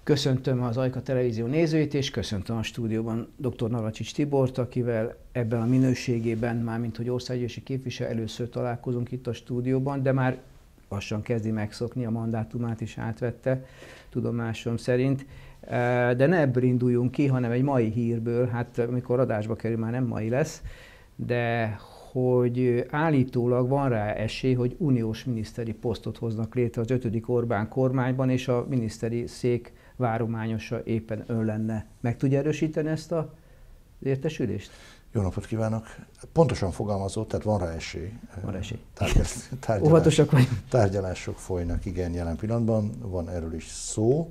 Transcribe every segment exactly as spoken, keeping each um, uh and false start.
Köszöntöm az Ajka Televízió nézőit, és köszöntöm a stúdióban dr. Navracsics Tibort, akivel ebben a minőségében, mármint hogy országgyűlési képviselő, először találkozunk itt a stúdióban, de már lassan kezdi megszokni, a mandátumát is átvette, tudomásom szerint. De ne ebből induljunk ki, hanem egy mai hírből, hát amikor adásba kerül, már nem mai lesz, de hogy állítólag van rá esély, hogy uniós miniszteri posztot hoznak létre az ötödik Orbán kormányban, és a miniszteri szék várományosa éppen ön lenne. Meg tudja erősíteni ezt az értesülést? Jó napot kívánok! Pontosan fogalmazott, tehát van rá esély. Van esély. Tárgyalás, tárgyalás, Óvatosak vagyunk. Tárgyalások folynak, igen, jelen pillanatban. Van erről is szó.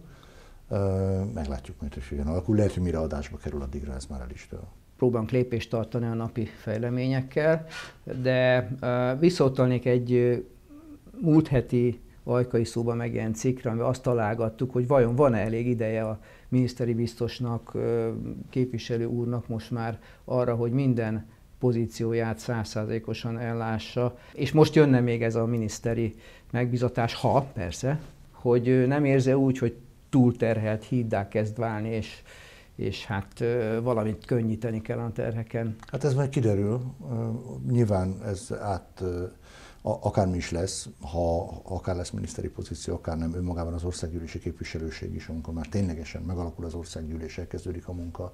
Meglátjuk majd, hogy hogyan alakul. Lehet, hogy mire adásba kerül, addigra ez már el is dől. Próbálunk lépést tartani a napi fejleményekkel, de visszautalnék egy múlt heti ajkai szóban megjelent cikkre, amivel azt találgattuk, hogy vajon van-e elég ideje a miniszteri biztosnak, képviselő úrnak most már arra, hogy minden pozícióját száz százalékosan ellássa. És most jönne még ez a miniszteri megbízatás, ha persze, hogy nem érzi úgy, hogy túlterhelt híddá kezd válni, és és hát valamit könnyíteni kell a terheken. Hát ez majd kiderül. Nyilván ez át, akármi is lesz, ha akár lesz miniszteri pozíció, akár nem, önmagában az országgyűlési képviselőség is, amikor már ténylegesen megalakul az országgyűlés, elkezdődik a munka,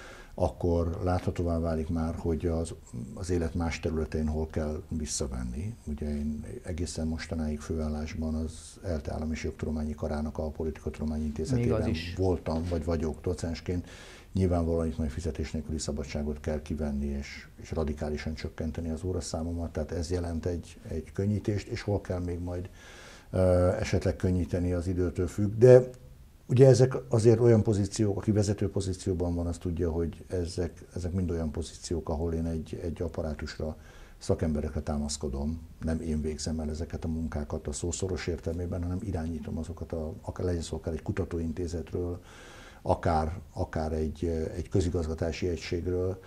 akkor láthatóvá válik már, hogy az, az élet más területein hol kell visszavenni. Ugye én egészen mostanáig főállásban az ELTE Állam és Jogtudományi Karának a Politikatudományi Intézetében voltam, vagy vagyok docensként. Nyilvánvalóan itt majd fizetés nélküli szabadságot kell kivenni, és, és radikálisan csökkenteni az óraszámomat, tehát ez jelent egy, egy könnyítést, és hol kell még majd uh, esetleg könnyíteni, az időtől függ. De ugye ezek azért olyan pozíciók, aki vezető pozícióban van, az tudja, hogy ezek, ezek mind olyan pozíciók, ahol én egy, egy apparátusra, szakemberekre támaszkodom. Nem én végzem el ezeket a munkákat a szószoros értelmében, hanem irányítom azokat, a, akár legyen szó akár egy kutatóintézetről, akár, akár egy, egy közigazgatási egységről,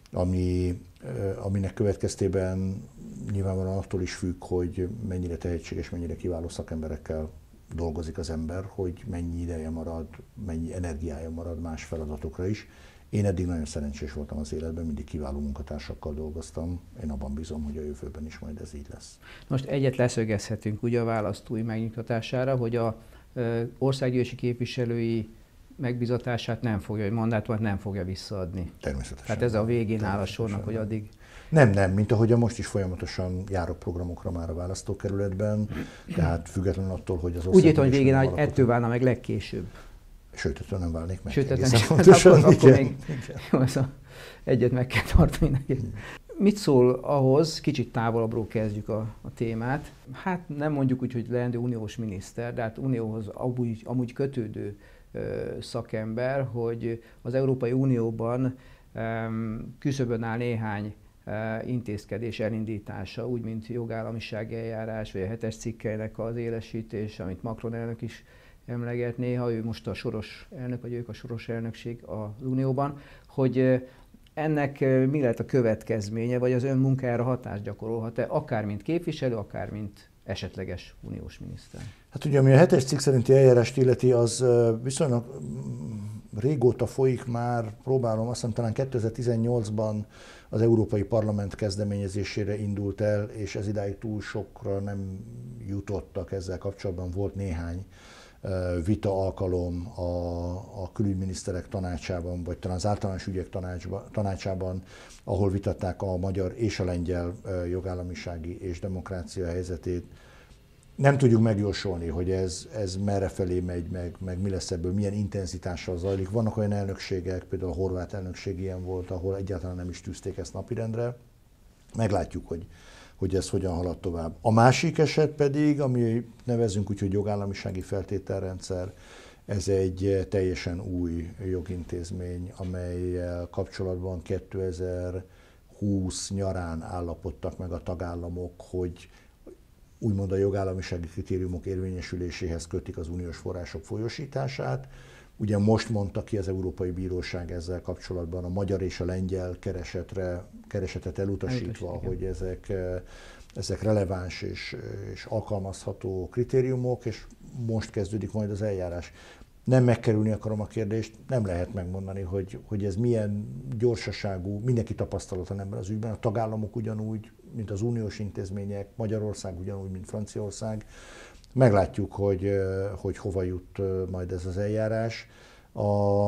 ami, aminek következtében nyilvánvalóan attól is függ, hogy mennyire tehetséges, mennyire kiváló szakemberekkel dolgozik az ember, hogy mennyi ideje marad, mennyi energiája marad más feladatokra is. Én eddig nagyon szerencsés voltam az életben, mindig kiváló munkatársakkal dolgoztam. Én abban bízom, hogy a jövőben is majd ez így lesz. Most egyet leszögezhetünk ugye a választói megnyugtatására, hogy a országgyűlési képviselői megbízatását nem fogja, vagy mandátumát nem fogja visszaadni. Természetesen. Tehát ez a végén áll a sornak, hogy addig... Nem, nem, mint ahogy most is folyamatosan járok programokra már a választókerületben, tehát függetlenül attól, hogy az úgy értem, hogy végén áll, hogy ettől válna meg legkésőbb. Sőt, ettől nem válnék meg. Sőt, egészen nem, pontosan. akkor, akkor igen, még jó, az a, egyet meg kell tartani neki. Mit szól ahhoz, kicsit távolabbról kezdjük a, a témát, hát nem mondjuk úgy, hogy leendő uniós miniszter, de hát unióhoz amúgy, amúgy kötődő ö, szakember, hogy az Európai Unióban um, küszöbön áll néhány uh, intézkedés elindítása, úgy, mint jogállamisági eljárás, vagy a hetes cikkeinek az élesítés, amit Macron elnök is emleget néha, ő most a soros elnök, vagy ők a soros elnökség az Unióban, hogy ennek mi lehet a következménye, vagy az ön munkájára hatást gyakorolhat-e, akár mint képviselő, akár mint esetleges uniós miniszter? Hát ugye, ami a hetes cikk szerinti eljárást illeti, az viszonylag régóta folyik már, próbálom, azt hiszem talán kétezer-tizennyolcban az Európai Parlament kezdeményezésére indult el, és ez idáig túl sokra nem jutottak ezzel kapcsolatban. Volt néhány vita alkalom a, a külügyminiszterek tanácsában, vagy talán az általános ügyek tanácsba, tanácsában, ahol vitatták a magyar és a lengyel jogállamisági és demokrácia helyzetét. Nem tudjuk megjósolni, hogy ez, ez merre felé megy, meg, meg mi lesz ebből, milyen intenzitással zajlik. Vannak olyan elnökségek, például a horvát elnökség ilyen volt, ahol egyáltalán nem is tűzték ezt napirendre. Meglátjuk, hogy hogy ez hogyan halad tovább. A másik eset pedig, ami nevezünk úgy, hogy jogállamisági feltételrendszer, ez egy teljesen új jogintézmény, amelyel kapcsolatban kétezer-húsz nyarán állapodtak meg a tagállamok, hogy úgymond a jogállamisági kritériumok érvényesüléséhez kötik az uniós források folyósítását. Ugye most mondta ki az Európai Bíróság ezzel kapcsolatban a magyar és a lengyel keresetre, keresetet elutasítva, Elutasít, hogy ezek, ezek releváns és, és alkalmazható kritériumok, és most kezdődik majd az eljárás. Nem megkerülni akarom a kérdést, nem lehet megmondani, hogy, hogy ez milyen gyorsaságú, mindenki tapasztalata ebben az ügyben, a tagállamok ugyanúgy, mint az uniós intézmények, Magyarország ugyanúgy, mint Franciaország. Meglátjuk, hogy, hogy hova jut majd ez az eljárás. A,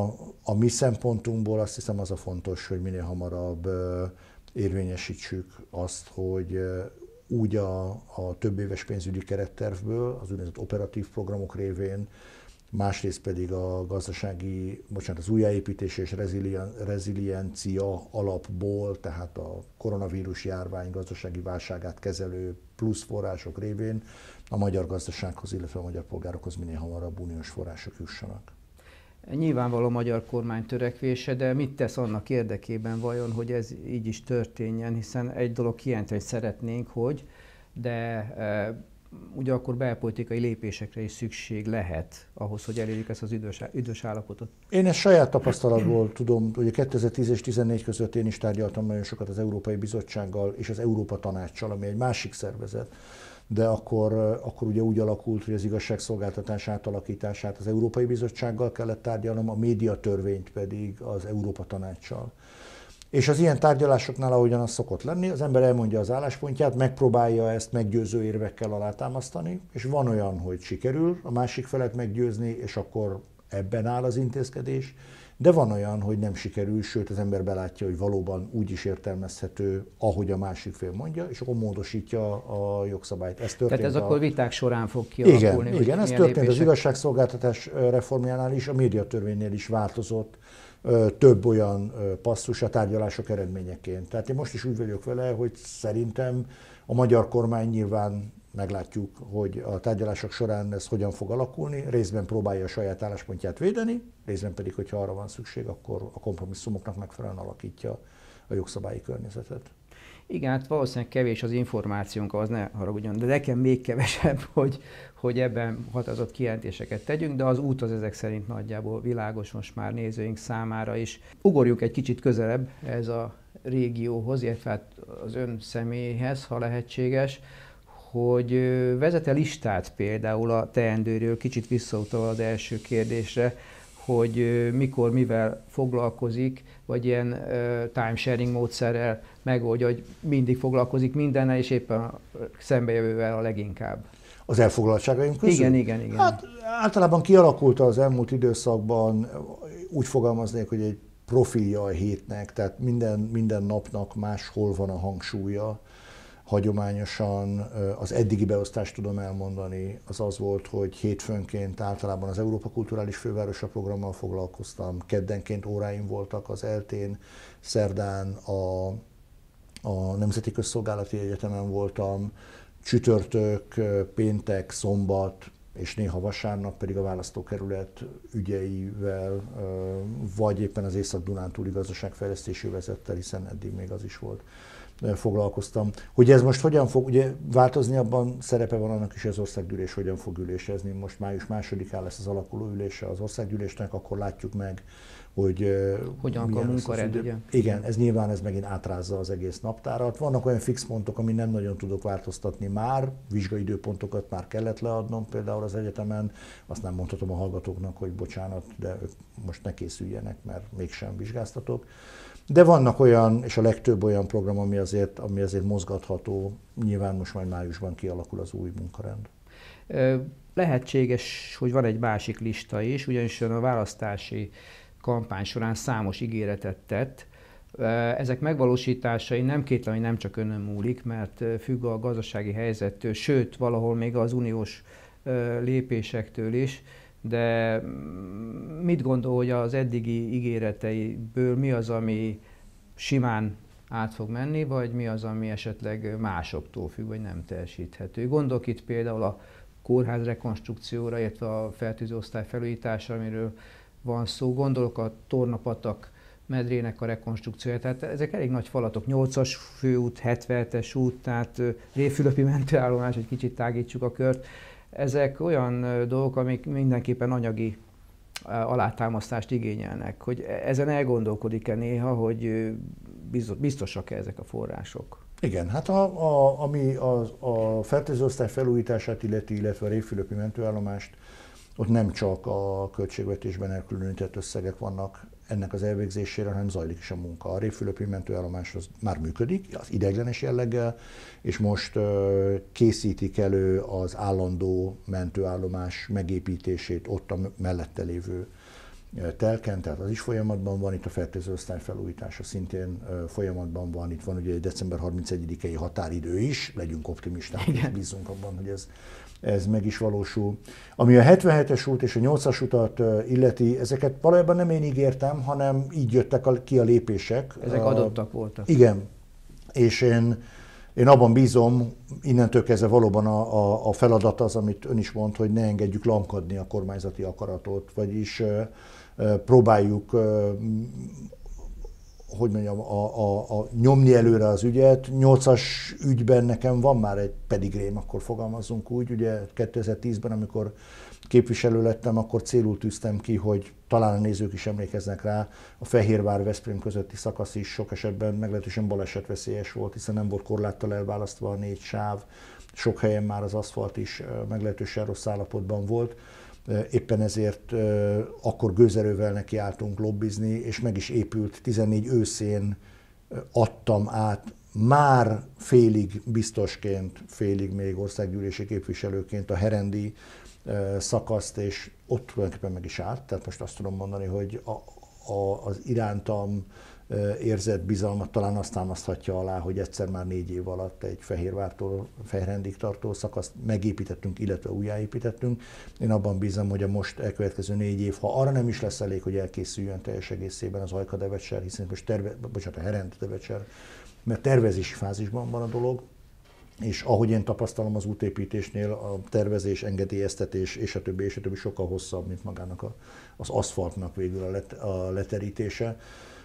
a mi szempontunkból azt hiszem az a fontos, hogy minél hamarabb érvényesítsük azt, hogy úgy a, a több éves pénzügyi kerettervből, az úgynevezett operatív programok révén, másrészt pedig a gazdasági, bocsánat, az újjáépítés és rezilien, reziliencia alapból, tehát a koronavírus járvány gazdasági válságát kezelő plusz források révén a magyar gazdasághoz, illetve a magyar polgárokhoz minél hamarabb uniós források jussanak. Nyilvánvaló a magyar kormány törekvése, de mit tesz annak érdekében vajon, hogy ez így is történjen, hiszen egy dolog kijelenteni, hogy szeretnénk, hogy, de e, ugyanakkor belpolitikai lépésekre is szükség lehet ahhoz, hogy elérjük ezt az üdvös, üdvös állapotot. Én ezt saját tapasztalatból tudom, hogy kétezer-tíz és tizennégy között én is tárgyaltam nagyon sokat az Európai Bizottsággal és az Európa Tanáccsal, ami egy másik szervezet, de akkor, akkor ugye úgy alakult, hogy az igazságszolgáltatás átalakítását az Európai Bizottsággal kellett tárgyalnom, a médiatörvényt pedig az Európa Tanáccsal. És az ilyen tárgyalásoknál, ahogyan az szokott lenni, az ember elmondja az álláspontját, megpróbálja ezt meggyőző érvekkel alátámasztani, és van olyan, hogy sikerül a másik felet meggyőzni, és akkor ebben áll az intézkedés, de van olyan, hogy nem sikerül, sőt az ember belátja, hogy valóban úgy is értelmezhető, ahogy a másik fél mondja, és akkor módosítja a jogszabályt. Ez történt. Tehát ez a... akkor viták során fog kialakulni. Igen, igen, ez történt lépések. Az igazságszolgáltatás reformjánál is, a médiatörvénynél is változott több olyan passzus a tárgyalások eredményeként. Tehát én most is úgy vagyok vele, hogy szerintem a magyar kormány nyilván meglátjuk, hogy a tárgyalások során ez hogyan fog alakulni, részben próbálja a saját álláspontját védeni, részben pedig, hogyha arra van szükség, akkor a kompromisszumoknak megfelelően alakítja a jogszabályi környezetet. Igen, hát valószínűleg kevés az információnk, az ne haragudjon, de nekem még kevesebb, hogy, hogy ebben határozott kijelentéseket tegyünk, de az út az ezek szerint nagyjából világos most már nézőink számára is. Ugorjuk egy kicsit közelebb ez a régióhoz, illetve az ön személyhez, ha lehetséges, hogy vezet-e listát például a teendőről, kicsit visszautalva az első kérdésre, hogy mikor, mivel foglalkozik, vagy ilyen uh, time-sharing módszerrel megoldja, hogy mindig foglalkozik mindennel, és éppen a szembejövővel a leginkább. Az elfoglaltságaink közül? Igen, igen, igen. Hát általában kialakult az elmúlt időszakban, úgy fogalmaznék, hogy egy profilja a hétnek, tehát minden, minden napnak máshol van a hangsúlya. Hagyományosan az eddigi beosztást tudom elmondani, az az volt, hogy hétfőnként általában az Európa Kulturális Fővárosa programmal foglalkoztam, keddenként óráim voltak az eltén, szerdán a, a Nemzeti Közszolgálati Egyetemen voltam, csütörtök, péntek, szombat és néha vasárnap pedig a választókerület ügyeivel, vagy éppen az Észak-Dunántúli Gazdaságfejlesztési Övezettel, hiszen eddig még az is volt, foglalkoztam. Hogy ez most hogyan fog ugye változni, abban szerepe van annak is, hogy az országgyűlés hogyan fog ülésezni. Most május másodikán lesz az alakuló ülése az országgyűlésnek, akkor látjuk meg, hogy hogyan a munkarend, ugye? Igen, ez nyilván ez megint átrázza az egész naptárat. Vannak olyan fix pontok, ami nem nagyon tudok változtatni már, vizsgaidőpontokat már kellett leadnom például az egyetemen, azt nem mondhatom a hallgatóknak, hogy bocsánat, de ők most ne készüljenek, mert mégsem vizsgáztatok. De vannak olyan, és a legtöbb olyan program, ami azért, ami azért mozgatható, nyilván most majd májusban kialakul az új munkarend. Lehetséges, hogy van egy másik lista is, ugyanis a választási kampány során számos ígéretet tett. Ezek megvalósításai nem kétlen, hogy nem csak önön múlik, mert függ a gazdasági helyzettől, sőt, valahol még az uniós lépésektől is. De mit gondol, hogy az eddigi ígéreteiből mi az, ami simán át fog menni, vagy mi az, ami esetleg másoktól függ, vagy nem teljesíthető? Gondolok itt például a kórház rekonstrukcióra, illetve a fertőző osztály felújításra, amiről van szó. Gondolok a Tornapatak medrének a rekonstrukciója. Tehát ezek elég nagy falatok, nyolcas főút, hetvenhetes út, tehát Révfülöpi mentőállomás, egy kicsit tágítsuk a kört. Ezek olyan dolgok, amik mindenképpen anyagi alátámasztást igényelnek. Hogy ezen elgondolkodik-e néha, hogy biztosak-e ezek a források? Igen, hát a, a, ami a, a fertőző osztály felújítását illeti, illetve a Révfülöpi mentőállomást, ott nem csak a költségvetésben elkülönített összegek vannak ennek az elvégzésére, hanem zajlik is a munka. A Révfülöpi mentőállomás az már működik, az ideiglenes jelleggel, és most készítik elő az állandó mentőállomás megépítését ott a mellette lévő telken, tehát az is folyamatban van, itt a fertőző osztály felújítása szintén folyamatban van, itt van ugye egy december harmincegyedikei határidő is, legyünk optimisták, és bízunk abban, hogy ez, ez meg is valósul. Ami a hetvenhetes út és a nyolcas utat illeti, ezeket valójában nem én ígértem, hanem így jöttek ki a lépések. Ezek adottak voltak. Igen, és én, én abban bízom, innentől kezdve valóban a, a, a feladat az, amit ön is mond, hogy ne engedjük lankadni a kormányzati akaratot, vagyis próbáljuk, hogy mondjam, a, a, a nyomni előre az ügyet. nyolcas ügyben nekem van már egy pedigrém, akkor fogalmazzunk úgy. Ugye kétezer-tízben, amikor képviselő lettem, akkor célul tűztem ki, hogy talán a nézők is emlékeznek rá, a Fehérvár-Veszprém közötti szakasz is sok esetben meglehetősen balesetveszélyes volt, hiszen nem volt korláttal elválasztva a négy sáv, sok helyen már az aszfalt is meglehetősen rossz állapotban volt. Éppen ezért akkor gőzerővel nekiálltunk lobbizni, és meg is épült. tizennégy őszén adtam át már félig biztosként, félig még országgyűlési képviselőként a herendi szakaszt, és ott tulajdonképpen meg is állt. Tehát most azt tudom mondani, hogy a, a, az irántam érzett bizalmat talán azt támaszthatja alá, hogy egyszer már négy év alatt egy Fehérvártól Fejrendig tartó szakaszt megépítettünk, illetve újjáépítettünk. Én abban bízom, hogy a most elkövetkező négy év, ha arra nem is lesz elég, hogy elkészüljön teljes egészében az Ajka-Devecser, hiszen most terve, bocsánat, a Herend-Devecser, mert tervezési fázisban van a dolog, és ahogy én tapasztalom az útépítésnél, a tervezés, engedélyeztetés és a többi, és a többi sokkal hosszabb, mint magának a, az aszfaltnak végül a, let, a leterítése.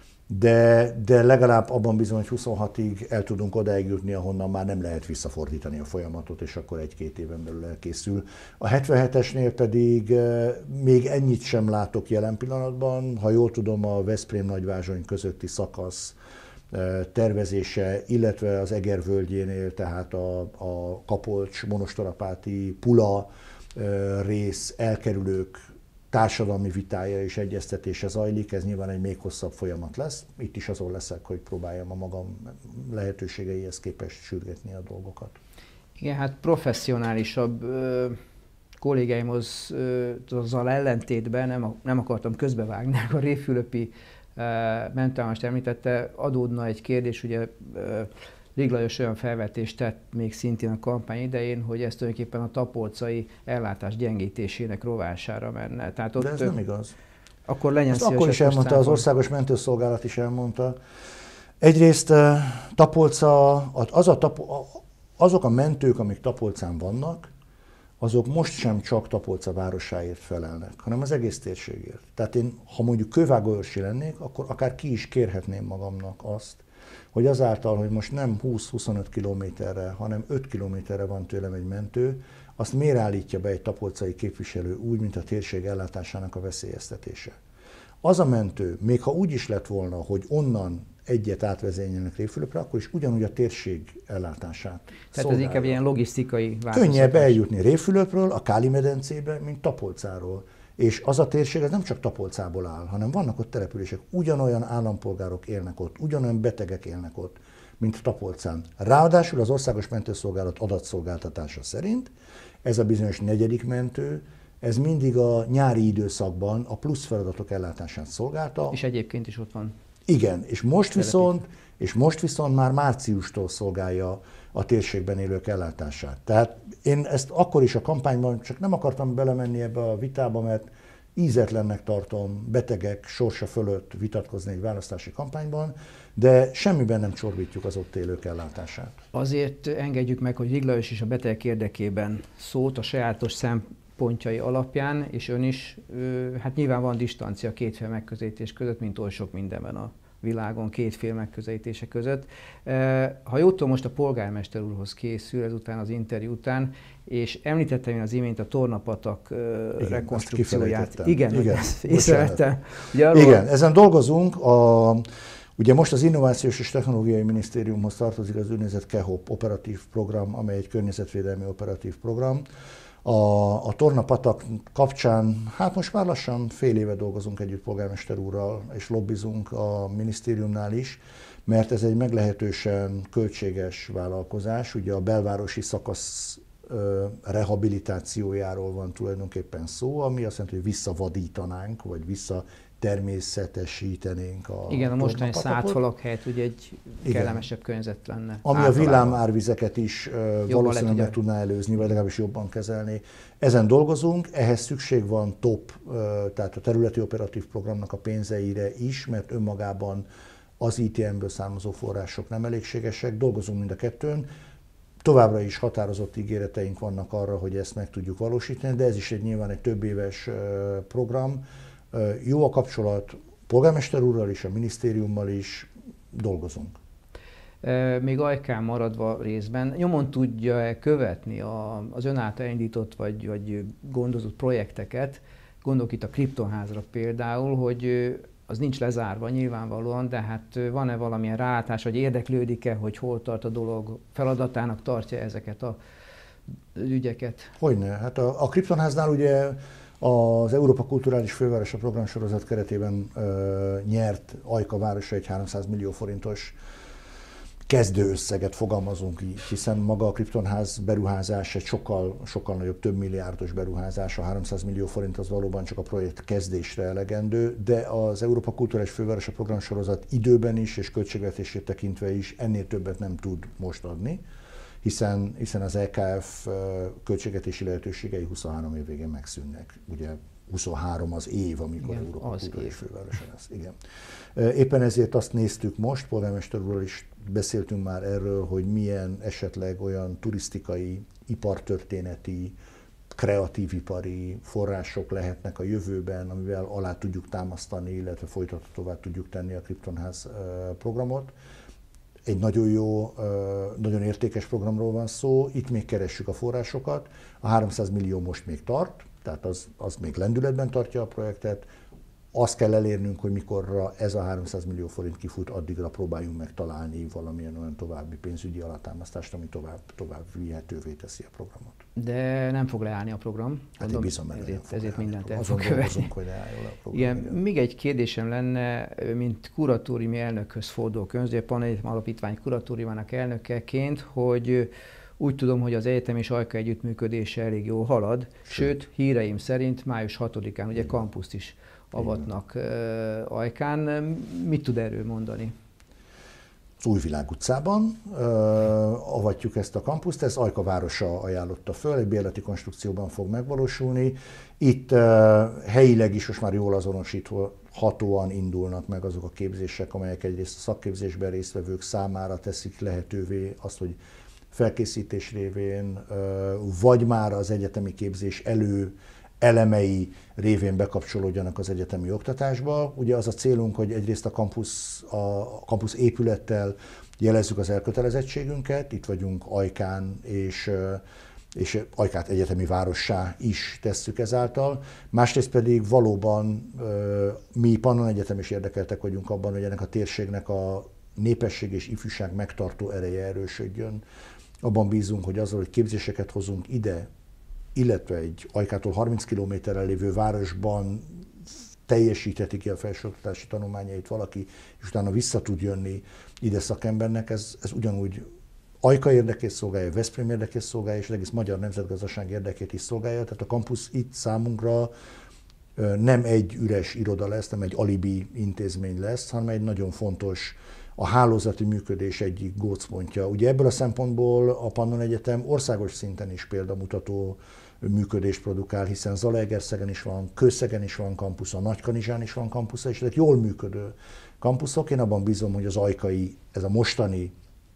De, de legalább abban bizony, hogy huszonhatig el tudunk odáig jutni, ahonnan már nem lehet visszafordítani a folyamatot, és akkor egy-két éven belül elkészül. A hetvenhetesnél pedig még ennyit sem látok jelen pillanatban. Ha jól tudom, a Veszprém-Nagyvázsony közötti szakasz tervezése, illetve az Eger völgyénél, tehát a, a Kapolcs-Monostorapáti Pula rész elkerülők társadalmi vitája és egyeztetése zajlik, ez nyilván egy még hosszabb folyamat lesz. Itt is azon leszek, hogy próbáljam a magam lehetőségeihez képest sürgetni a dolgokat. Igen, hát professzionálisabb ö, kollégáimhoz ö, azzal ellentétben nem, nem akartam közbevágni, a Révfülöpi mentőállomást említette, adódna egy kérdés, ugye ö, Rig Lajos olyan felvetést tett még szintén a kampány idején, hogy ez tulajdonképpen a tapolcai ellátás gyengítésének rovására menne. Tehát ott, de ez nem igaz. Akkor legyen szíves. Akkor is elmondta, az Országos Mentőszolgálat is elmondta. Egyrészt Tapolca, az a tapo, azok a mentők, amik Tapolcán vannak, azok most sem csak Tapolca városáért felelnek, hanem az egész térségért. Tehát én, ha mondjuk kővágóörsi lennék, akkor akár ki is kérhetném magamnak azt, hogy azáltal, hogy most nem húsz-huszonöt kilométerre, hanem öt kilométerre van tőlem egy mentő, azt miért állítja be egy tapolcai képviselő úgy, mint a térség ellátásának a veszélyeztetése. Az a mentő, még ha úgy is lett volna, hogy onnan egyet átvezényelnek Révfülöpre, akkor is ugyanúgy a térség ellátását Tehát szolgálja. ez inkább ilyen logisztikai változtatás. Könnyebb eljutni Révfülöpről, a Káli-medencébe, mint Tapolcáról. És az a térség, ez nem csak Tapolcából áll, hanem vannak ott települések, ugyanolyan állampolgárok élnek ott, ugyanolyan betegek élnek ott, mint Tapolcán. Ráadásul az Országos Mentőszolgálat adatszolgáltatása szerint ez a bizonyos negyedik mentő, ez mindig a nyári időszakban a plusz feladatok ellátását szolgálta. És egyébként is ott van. Igen, és most viszont, és most viszont már márciustól szolgálja a térségben élők ellátását. Tehát én ezt akkor is a kampányban csak nem akartam belemenni ebbe a vitába, mert ízetlennek tartom betegek sorsa fölött vitatkozni egy választási kampányban, de semmiben nem csorbítjuk az ott élők ellátását. Azért engedjük meg, hogy Rig Lajos is a betegek érdekében szólt a sajátos szempontjai alapján, és ön is, hát nyilván van distancia a kétféle megközelítés között, mint oly sok mindenben a világon, kétféle megközelítése között. Ha jól tudom, most a polgármester úrhoz készül, ezután az interjú után, és említettem én az imént a Tornapatak igen, rekonstrukcióját. Igen, igen, észrevettem. arról... Igen, ezen dolgozunk. A, Ugye most az Innovációs és Technológiai Minisztériumhoz tartozik az úgynevezett KEHOP operatív program, amely egy környezetvédelmi operatív program. A, a Torna-patak kapcsán, hát most már lassan fél éve dolgozunk együtt polgármester úrral, és lobbizunk a minisztériumnál is, mert ez egy meglehetősen költséges vállalkozás. Ugye a belvárosi szakasz ö, rehabilitációjáról van tulajdonképpen szó, ami azt jelenti, hogy visszavadítanánk, vagy vissza természetesítenénk a Igen, a mostani szádfalak helyett ugye egy Igen. kellemesebb környezet lenne. Ami általában a villámárvizeket is uh, valószínűleg meg tudná előzni, vagy legalábbis jobban kezelni. Ezen dolgozunk, ehhez szükség van top, uh, tehát a területi operatív programnak a pénzeire is, mert önmagában az I T M-ből származó források nem elégségesek, dolgozunk mind a kettőn. Továbbra is határozott ígéreteink vannak arra, hogy ezt meg tudjuk valósítani, de ez is egy nyilván egy több éves uh, program. Jó a kapcsolat polgármester úrral is, a minisztériummal is, dolgozunk. Még Ajkán maradva részben, nyomon tudja-e követni a, az ön által elindított vagy, vagy gondozott projekteket, gondolok itt a Kriptonházra például, hogy az nincs lezárva nyilvánvalóan, de hát van-e valamilyen rálátás, vagy érdeklődik-e, hogy hol tart a dolog, feladatának tartja ezeket a ügyeket? Hogyne, hát a, a Kriptonháznál ugye az Európa Kulturális Fővárosa programsorozat keretében ö, nyert Ajka városa egy háromszáz millió forintos kezdőösszeget, fogalmazunk így, hiszen maga a Kriptonház beruházás egy sokkal, sokkal nagyobb, több milliárdos beruházás, a háromszáz millió forint az valóban csak a projekt kezdésre elegendő, de az Európa Kulturális Fővárosa programsorozat időben is és költségvetését tekintve is ennél többet nem tud most adni, hiszen, hiszen az E K F költségvetési lehetőségei huszonhárom év végén megszűnnek. Ugye huszonhárom az év, amikor Igen, Európa Kulturális Fővárosa lesz. Igen. Éppen ezért azt néztük most, polgármester úrral is beszéltünk már erről, hogy milyen esetleg olyan turisztikai, ipartörténeti, kreatívipari források lehetnek a jövőben, amivel alá tudjuk támasztani, illetve folytathatóvá tudjuk tenni a Kriptonház programot. Egy nagyon jó, nagyon értékes programról van szó, itt még keressük a forrásokat, a háromszáz millió most még tart, tehát az, az még lendületben tartja a projektet. Azt kell elérnünk, hogy mikorra ez a háromszáz millió forint kifut, addigra próbáljunk meg találni valamilyen olyan további pénzügyi alátámasztást, ami tovább, tovább vihetővé teszi a programot. De nem fog leállni a program. Hát én bízom benne, ezért, nem fog ezért leállni. mindent el Azon fog követni. dolgozunk, hogy ne álljon le a program. Igen, még egy kérdésem lenne, mint kuratóriumi elnökhöz fordulok ön, ugye Panegyetemi Alapítvány kuratóriumának elnökeként, hogy úgy tudom, hogy az egyetem és Ajka együttműködése elég jól halad, sőt, sőt híreim szerint május hatodikán ugye kampuszt is avatnak uh, Ajkán. Mit tud erről mondani? Az Újvilág utcában uh, avatjuk ezt a kampuszt, ez Ajka városa ajánlotta föl, egy bérleti konstrukcióban fog megvalósulni. Itt uh, helyileg is most már jól azonosíthatóan indulnak meg azok a képzések, amelyek egyrészt a szakképzésben résztvevők számára teszik lehetővé azt, hogy felkészítés révén, uh, vagy már az egyetemi képzés elő elemei révén bekapcsolódjanak az egyetemi oktatásba. Ugye az a célunk, hogy egyrészt a kampusz, a kampusz épülettel jelezzük az elkötelezettségünket, itt vagyunk Ajkán, és, és Ajkát egyetemi várossá is tesszük ezáltal. Másrészt pedig valóban mi Pannon Egyetem is érdekeltek vagyunk abban, hogy ennek a térségnek a népesség és ifjúság megtartó ereje erősödjön. Abban bízunk, hogy azzal, hogy képzéseket hozunk ide, illetve egy Ajkától harminc kilométerrel lévő városban teljesítheti ki a felsőoktatási tanulmányait valaki, és utána vissza tud jönni ide szakembernek, ez, ez ugyanúgy Ajka érdekét szolgálja, Veszprém érdekét szolgálja, és az egész magyar nemzetgazdaság érdekét is szolgálja. Tehát a kampusz itt számunkra nem egy üres iroda lesz, nem egy alibi intézmény lesz, hanem egy nagyon fontos, a hálózati működés egyik gócpontja. Ugye ebből a szempontból a Pannon Egyetem országos szinten is példamutató működést produkál, hiszen Zalaegerszegen is van, Kőszegen is van kampusza, Nagykanizsán is van kampusza, és ezek jól működő kampuszok. Én abban bízom, hogy az ajkai, ez a mostani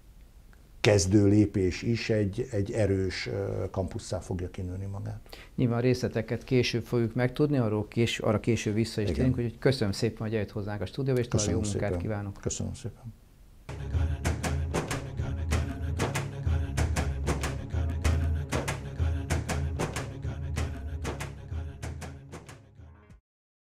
kezdő lépés is egy, egy erős kampusszá fogja kinőni magát. Nyilván részleteket később fogjuk megtudni, arról késő, arra később vissza is térünk, hogy köszönöm szépen, hogy eljött hozzánk a stúdióba, és további jó munkát kívánok. Köszönöm szépen.